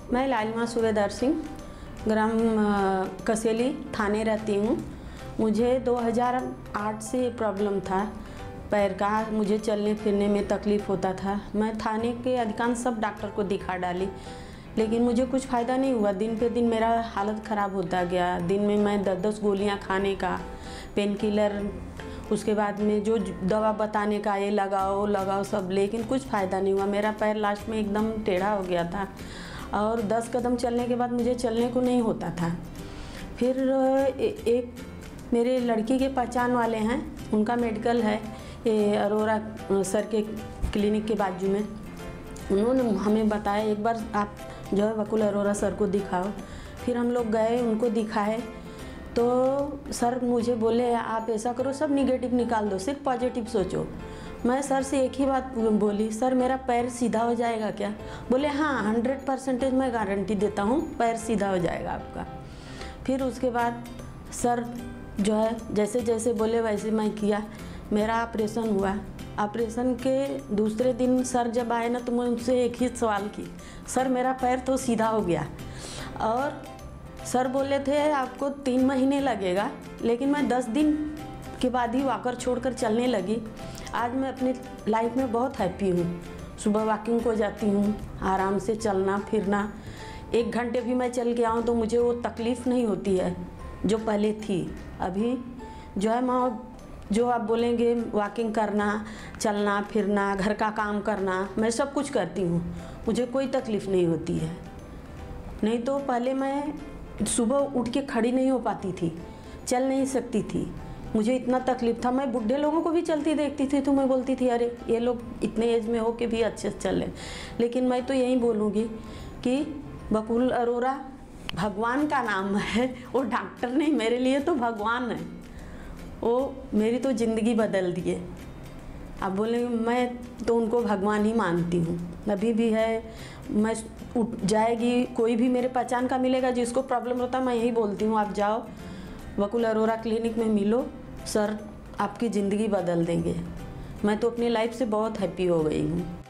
मैं लालिमा सूबेदार सिंह ग्राम कसेली थाने रहती हूँ। मुझे 2008 से प्रॉब्लम था पैर का, मुझे चलने फिरने में तकलीफ़ होता था। मैं थाने के अधिकांश सब डॉक्टर को दिखा डाली, लेकिन मुझे कुछ फ़ायदा नहीं हुआ। दिन पे दिन मेरा हालत ख़राब होता गया। दिन में मैं 10-10 गोलियाँ खाने का, पेन किलर, उसके बाद में जो दवा बताने का ये लगाओ लगाओ सब, लेकिन कुछ फ़ायदा नहीं हुआ। मेरा पैर लास्ट में एकदम टेढ़ा हो गया था और 10 कदम चलने के बाद मुझे चलने को नहीं होता था। फिर एक मेरे लड़की के पहचान वाले हैं, उनका मेडिकल है ये अरोरा सर के क्लिनिक के बाजू में। उन्होंने हमें बताया एक बार आप जो है वकुल अरोरा सर को दिखाओ। फिर हम लोग गए, उनको दिखाए तो सर मुझे बोले आप ऐसा करो, सब निगेटिव निकाल दो, सिर्फ पॉजिटिव सोचो। मैं सर से एक ही बात बोली, सर मेरा पैर सीधा हो जाएगा क्या? बोले हाँ 100% मैं गारंटी देता हूँ पैर सीधा हो जाएगा आपका। फिर उसके बाद सर जो है जैसे जैसे बोले वैसे मैं किया। मेरा ऑपरेशन हुआ। ऑपरेशन के दूसरे दिन सर जब आए ना तो मैं उनसे एक ही सवाल की, सर मेरा पैर तो सीधा हो गया। और सर बोले थे आपको 3 महीने लगेगा, लेकिन मैं 10 दिन के बाद ही वॉकर छोड़कर चलने लगी। आज मैं अपनी लाइफ में बहुत हैप्पी हूँ। सुबह वॉकिंग को जाती हूँ, आराम से चलना फिरना। 1 घंटे भी मैं चल के आऊँ तो मुझे वो तकलीफ़ नहीं होती है जो पहले थी। अभी जो है मैं जो आप बोलेंगे वॉकिंग करना, चलना फिरना, घर का काम करना, मैं सब कुछ करती हूँ। मुझे कोई तकलीफ़ नहीं होती है। नहीं तो पहले मैं सुबह उठ के खड़ी नहीं हो पाती थी, चल नहीं सकती थी, मुझे इतना तकलीफ़ था। मैं बूढ़े लोगों को भी चलती देखती थी तो मैं बोलती थी अरे ये लोग इतने एज में हो के भी अच्छे से चल रहे। लेकिन मैं तो यही बोलूँगी कि वकुल अरोरा भगवान का नाम है, वो डॉक्टर नहीं, मेरे लिए तो भगवान है। वो मेरी तो ज़िंदगी बदल दिए। आप बोलेंगे मैं तो उनको भगवान ही मानती हूँ। अभी भी है, मैं उठ जाएगी, कोई भी मेरे पहचान का मिलेगा जिसको प्रॉब्लम होता है, मैं यही बोलती हूँ आप जाओ वकुल अरोरा क्लिनिक में मिलो, सर आपकी ज़िंदगी बदल देंगे। मैं तो अपनी लाइफ से बहुत हैप्पी हो गई हूँ।